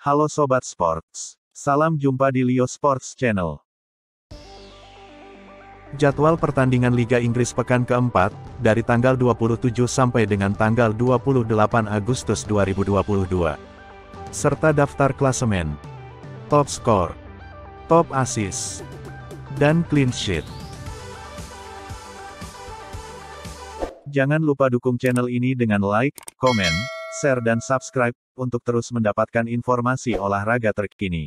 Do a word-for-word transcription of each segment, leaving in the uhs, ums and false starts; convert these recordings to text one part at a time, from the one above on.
Halo Sobat Sports. Salam jumpa di Leo Sports Channel. Jadwal pertandingan Liga Inggris pekan keempat, dari tanggal dua puluh tujuh sampai dengan tanggal dua puluh delapan Agustus dua ribu dua puluh dua. Serta daftar klasemen, top skor, top assist, dan clean sheet. Jangan lupa dukung channel ini dengan like, komen, share dan subscribe, untuk terus mendapatkan informasi olahraga terkini.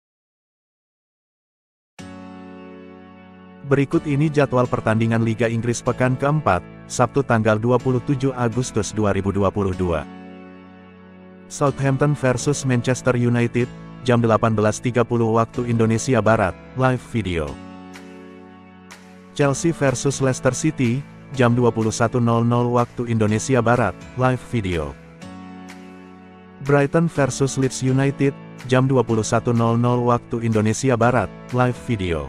Berikut ini jadwal pertandingan Liga Inggris pekan keempat, Sabtu tanggal dua puluh tujuh Agustus dua ribu dua puluh dua. Southampton versus Manchester United, jam delapan belas tiga puluh waktu Indonesia Barat, live video. Chelsea versus Leicester City, jam dua puluh satu nol nol waktu Indonesia Barat, live video. Brighton versus Leeds United, jam dua puluh satu nol nol waktu Indonesia Barat, live video.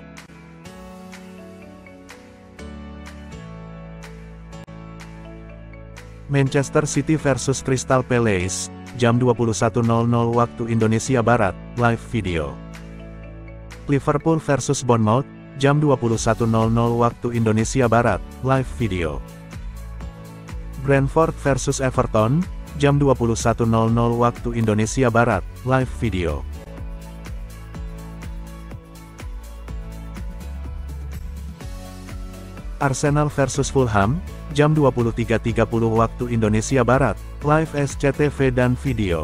Manchester City versus Crystal Palace, jam dua puluh satu nol nol waktu Indonesia Barat, live video. Liverpool versus Bournemouth, jam dua puluh satu nol nol waktu Indonesia Barat, live video. Brentford versus Everton, jam dua puluh satu nol nol waktu Indonesia Barat, live video. Arsenal versus Fulham, jam dua puluh tiga tiga puluh waktu Indonesia Barat, live S C T V dan video.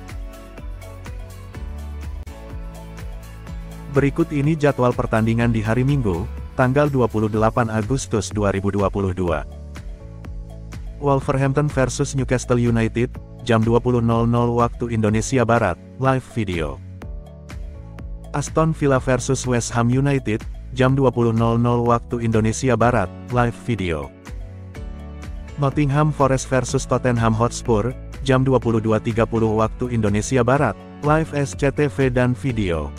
Berikut ini jadwal pertandingan di hari Minggu, tanggal dua puluh delapan Agustus dua ribu dua puluh dua. Wolverhampton versus Newcastle United, jam dua puluh nol nol waktu Indonesia Barat, live video. Aston Villa versus West Ham United, jam dua puluh nol nol waktu Indonesia Barat, live video. Nottingham Forest versus Tottenham Hotspur, jam dua puluh dua tiga puluh waktu Indonesia Barat, live S C T V dan video.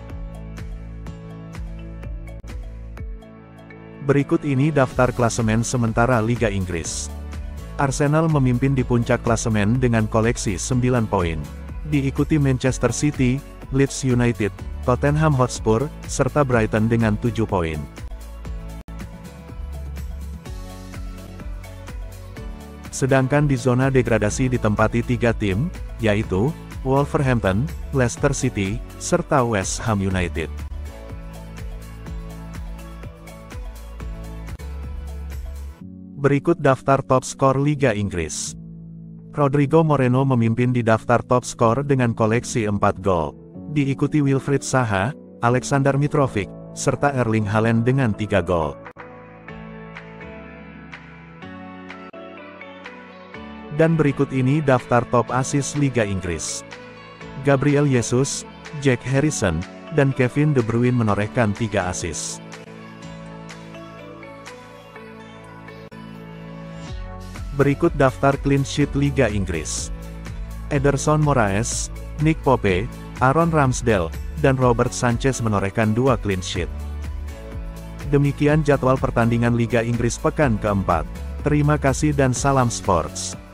Berikut ini daftar klasemen sementara Liga Inggris. Arsenal memimpin di puncak klasemen dengan koleksi sembilan poin. Diikuti Manchester City, Leeds United, Tottenham Hotspur, serta Brighton dengan tujuh poin. Sedangkan di zona degradasi ditempati tiga tim, yaitu Wolverhampton, Leicester City, serta West Ham United. Berikut daftar top skor Liga Inggris. Rodrigo Moreno memimpin di daftar top skor dengan koleksi empat gol. Diikuti Wilfried Zaha, Alexander Mitrovic, serta Erling Haaland dengan tiga gol. Dan berikut ini daftar top assist Liga Inggris. Gabriel Jesus, Jack Harrison, dan Kevin De Bruyne menorehkan tiga assist. Berikut daftar clean sheet Liga Inggris. Ederson Moraes, Nick Pope, Aaron Ramsdale, dan Robert Sanchez menorehkan dua clean sheet. Demikian jadwal pertandingan Liga Inggris pekan keempat. Terima kasih dan salam sports.